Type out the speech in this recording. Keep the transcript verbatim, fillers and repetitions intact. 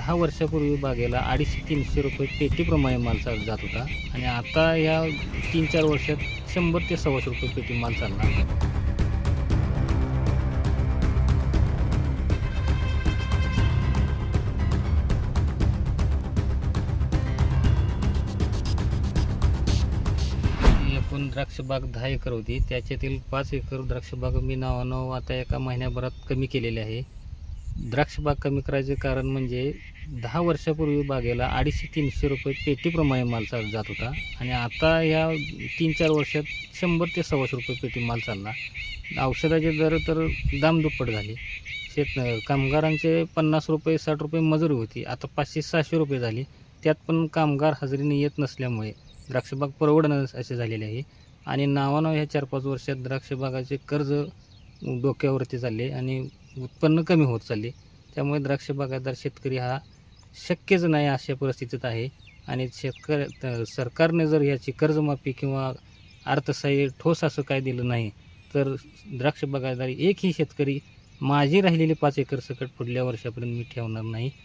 दहा वर्षापूर्वी बागेला अडीचशे तीनशे रुपये पेटीप्रमाणे माल चालत जात होता आणि आता या तीन चार वर्षात शंभर ते सव्वाशे रुपये पेटी माल चालला. एकूण द्राक्षबाग दहा एकर होती, त्याच्यातील पाच एकर द्राक्षबाग मी नावानं आता एका महिन्याभरात कमी केलेली आहे. द्राक्षबाग कमी करायचे कारण म्हणजे दहा वर्षापूर्वी बागेला अडीचशे तीनशे रुपये पेटीप्रमाणे माल चालत जात होता आणि आता या तीन चार वर्षात शंभर ते सव्वाशे रुपये पेटी माल चालला. औषधाचे दर तर दामदुप्पट झाले. शेत कामगारांचे पन्नास रुपये साठ रुपये मजुरी होती, आता पाचशे सहाशे रुपये झाली. त्यात पण कामगार हजेरीने येत नसल्यामुळे द्राक्षबाग परवडणं असे झालेले आहे. आणि नावानं ह्या चार पाच वर्षात द्राक्षबागाचे कर्ज डोक्यावरती चालले आणि उत्पन्न कमी होत चालले. त्यामुळे द्राक्षबागायतदार शेतकरी हा शक्यच नाही अशा परिस्थितीत आहे. आणि शेतकरी सरकारने जर याची कर्जमाफी किंवा अर्थसहाय्य ठोस असं काय दिलं नाही तर द्राक्षबागायतदार एकही शेतकरी माझी राहिलेली पाच एकर सकट पुढल्या वर्षापर्यंत मी ठेवणार नाही.